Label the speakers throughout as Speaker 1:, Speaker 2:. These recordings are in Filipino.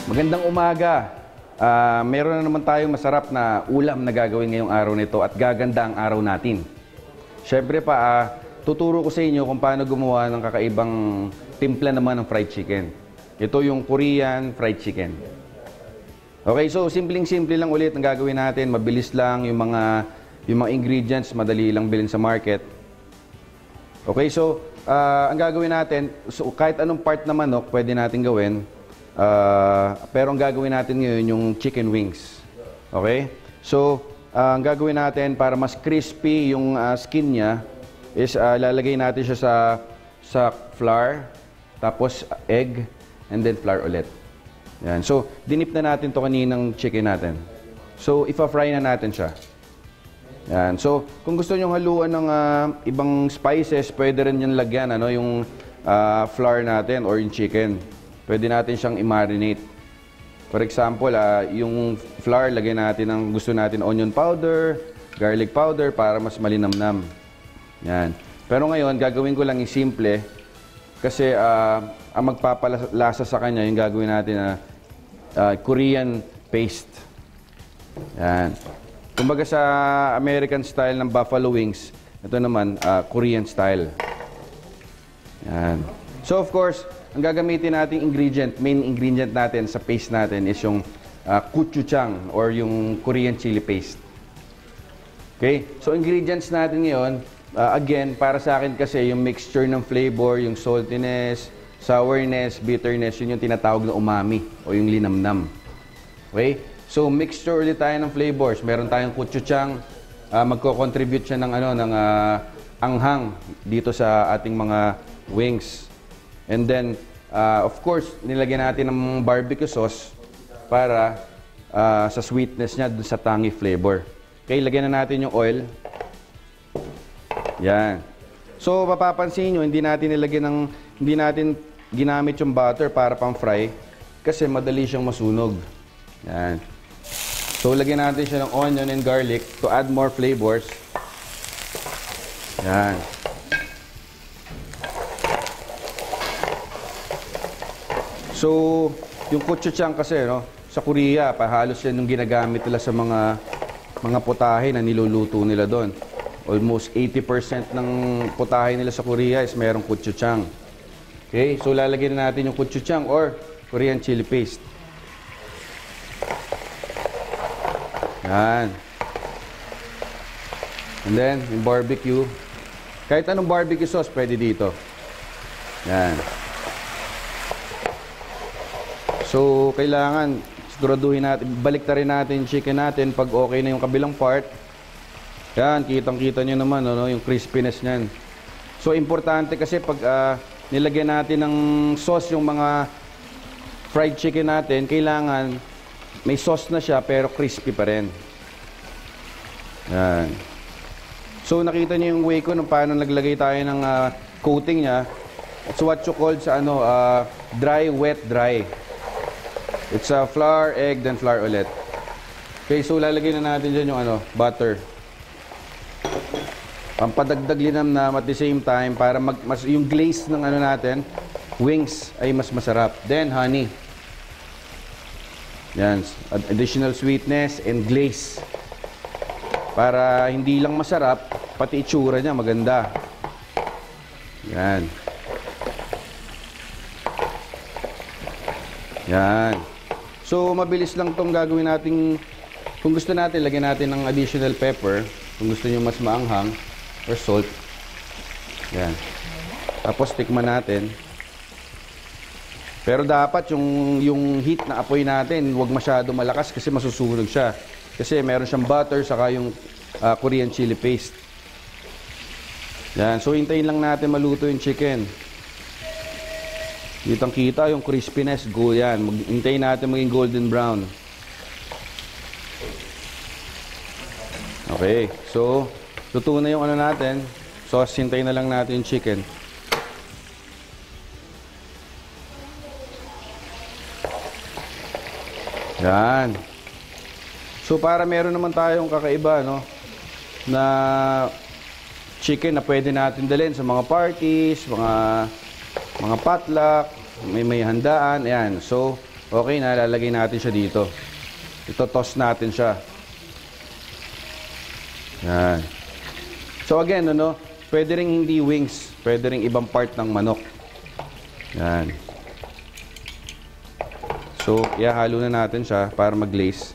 Speaker 1: Magandang umaga. Meron na naman tayong masarap na ulam na gagawin ngayong araw nito at gaganda ang araw natin. Siyempre pa, tuturo ko sa inyo kung paano gumawa ng kakaibang timpla naman ng fried chicken. Ito yung Korean fried chicken. Okay, so simpleng-simple lang ulit ang gagawin natin. Mabilis lang yung mga ingredients, madali lang bilhin sa market. Okay, so ang gagawin natin, so kahit anong part na manok pwede natin gawin. Pero ang gagawin natin ngayon yung chicken wings. Okay? So, ang gagawin natin para mas crispy yung skin niya is lalagay natin siya sa flour, tapos egg, and then flour ulit. Yan. So, dinip na natin to kaninang chicken natin. So, ipa-fry na natin siya. Yan. So, kung gusto nyo haluan ng ibang spices, pwede rin yung lagyan, yung flour natin or yung chicken. Pwede natin siyang i-marinate. For example, yung flour, lagyan natin ng gusto natin onion powder, garlic powder para mas malinamnam. Yan. Pero ngayon, gagawin ko lang yung simple kasi ang magpapalasa sa kanya yung gagawin natin na Korean paste. Yan. Kumbaga sa American style ng buffalo wings, ito naman Korean style. Yan. So of course, ang gagamitin nating main ingredient natin sa paste natin is yung gochujang or yung Korean chili paste. Okay? So ingredients natin ngayon, again, para sa akin kasi yung mixture ng flavor, yung saltiness, sourness, bitterness, yun yung tinatawag na umami o yung linamnam. Okay? So mixture ulit tayo ng flavors. Meron tayong gochujang, magko-contribute siya ng anghang dito sa ating mga wings. And then, of course, nilagyan natin ng barbecue sauce para sa sweetness niya, dun sa tangy flavor. Okay, lagyan na natin yung oil. Yan. So, mapapansin nyo, hindi natin ginamit yung butter para pang-fry kasi madali siyang masunog. Yan. So, lagyan natin siya ng onion and garlic to add more flavors. Yan. So, yung gochujang kasi, sa Korea, halos yan yung ginagamit nila sa mga putahe na niluluto nila doon. Almost 80% ng putahe nila sa Korea is merong gochujang. Okay? So, lalagyan na natin yung gochujang or Korean chili paste. Yan. And then, yung barbecue. Kahit anong barbecue sauce, pwede dito. Yan. So, kailangan siguraduhin natin, baliktarin natin yung chicken natin pag okay na yung kabilang part. Yan, kitang-kita nyo naman, yung crispiness niyan. So, importante kasi pag nilagyan natin ng sauce yung mga fried chicken natin, kailangan may sauce na siya pero crispy pa rin. Yan. So, nakita nyo yung way ko nung paano naglagay tayo ng coating niya. It's what you call sa dry, wet, dry. It's flour, egg, then flour ulit. Okay, so lalagay na natin dyan yung butter. Pampadagdag linamnam at the same time para yung glaze ng natin, wings ay mas masarap. Then honey. Yan, additional sweetness and glaze. Para hindi lang masarap, pati itsura niya maganda. Yan. Yan. So, mabilis lang itong gagawin natin. Kung gusto natin, lagyan natin ng additional pepper. Kung gusto nyo mas maanghang, or salt. Yan. Tapos, tikman natin. Pero dapat yung heat na apoy natin, huwag masyado malakas kasi masusunog siya. Kasi meron siyang butter, saka yung Korean chili paste. Yan. So, hintayin lang natin maluto yung chicken. Kitang-kita yung crispiness, yan. Hintayin natin maging golden brown. Okay, so luto na yung natin. So, hintayin na lang natin yung chicken. Yan. So, para meron naman tayong kakaiba, na chicken na pwede natin dalhin sa mga parties, mga potluck, may handaan, ayan. So, Okay na, lalagay natin siya dito. Ito-toss natin siya. Yan. So again, ano, pwede rin hindi wings. Pwede rin ibang part ng manok. Yan. So, ihahalo na natin siya para mag-glaze.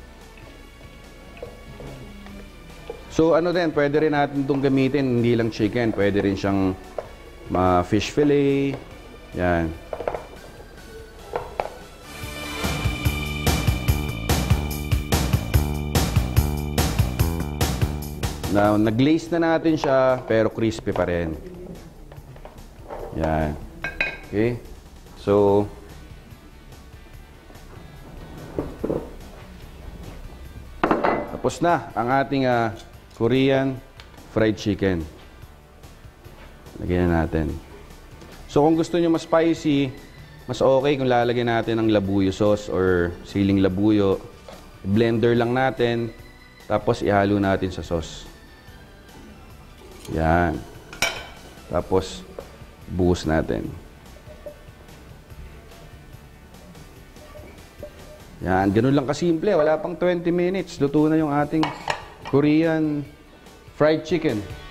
Speaker 1: So, ano din, pwede rin natin itong gamitin, hindi lang chicken. Pwede rin siyang fish fillet. Yan. Now, nag-glaze na natin siya, pero crispy pa rin. Yan. Okay? So, tapos na ang ating Korean fried chicken. Lagyan na natin. So, kung gusto nyo mas spicy, mas okay kung lalagyan natin ng labuyo sauce or siling labuyo. Blender lang natin, tapos ihalo natin sa sauce. Yan. Tapos, buhos natin. Yan. Ganun lang kasimple. Wala pang 20 minutes. Luto na yung ating Korean fried chicken.